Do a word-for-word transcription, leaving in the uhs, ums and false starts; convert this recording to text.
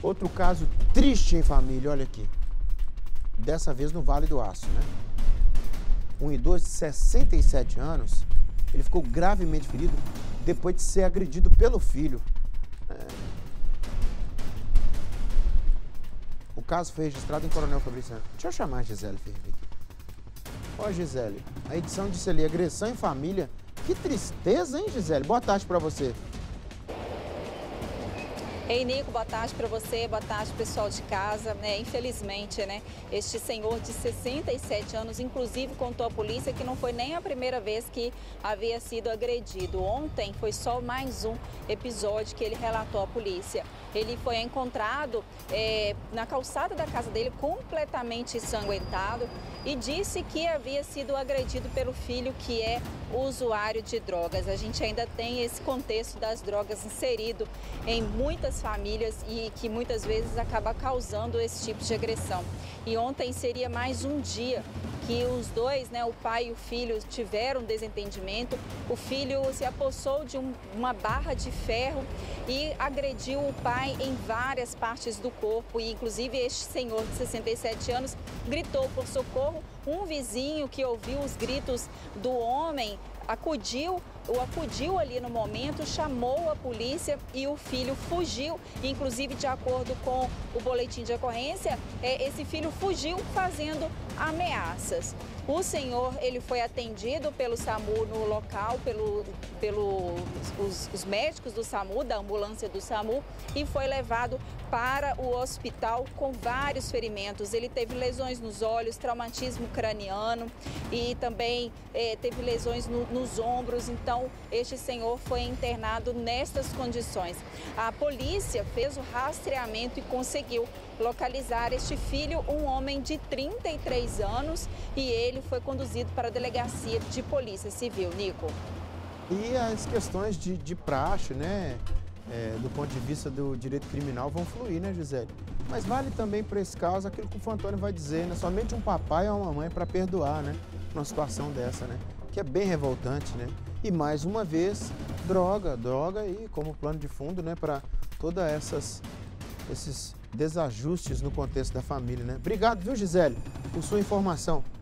Outro caso triste em família, olha aqui. Dessa vez no Vale do Aço, né? Um idoso de sessenta e sete anos, ele ficou gravemente ferido depois de ser agredido pelo filho. É. O caso foi registrado em Coronel Fabriciano. Deixa eu chamar a Gisele Ferreira aqui. Ó, Gisele, a edição disse ali, agressão em família. Que tristeza, hein, Gisele? Boa tarde pra você. Ei, Nico, boa tarde para você, boa tarde pessoal de casa, né? Infelizmente, né, este senhor de sessenta e sete anos, inclusive contou à polícia que não foi nem a primeira vez que havia sido agredido. Ontem foi só mais um episódio que ele relatou à polícia. Ele foi encontrado é, na calçada da casa dele, completamente ensanguentado, e disse que havia sido agredido pelo filho, que é usuário de drogas. A gente ainda tem esse contexto das drogas inserido em muitas famílias e que muitas vezes acaba causando esse tipo de agressão. E ontem seria mais um dia que os dois, né, o pai e o filho, tiveram um desentendimento. O filho se apossou de um, uma barra de ferro e agrediu o pai em várias partes do corpo. E inclusive este senhor de sessenta e sete anos gritou por socorro. Um vizinho que ouviu os gritos do homem acudiu, o acudiu ali no momento, chamou a polícia e o filho fugiu. Inclusive, de acordo com o boletim de ocorrência, é, esse filho fugiu fazendo ameaças. O senhor, ele foi atendido pelo SAMU no local, pelo, pelo os, os médicos do SAMU, da ambulância do SAMU, e foi levado para o hospital com vários ferimentos. Ele teve lesões nos olhos, traumatismo craniano e também eh, teve lesões no, nos ombros. Então, este senhor foi internado nestas condições. A polícia fez o rastreamento e conseguiu localizar este filho, um homem de trinta e três anos, e ele foi conduzido para a delegacia de polícia civil. Nico. E as questões de, de praxe, né, é, do ponto de vista do direito criminal vão fluir, né, Gisele? Mas vale também para esse caso aquilo que o Fantônio vai dizer, né? Somente um papai ou uma mamãe para perdoar, né? Numa situação dessa, né? Que é bem revoltante, né? E mais uma vez, droga, droga aí como plano de fundo, né? Para todas essas esses desajustes no contexto da família, né? Obrigado, viu, Gisele, por sua informação.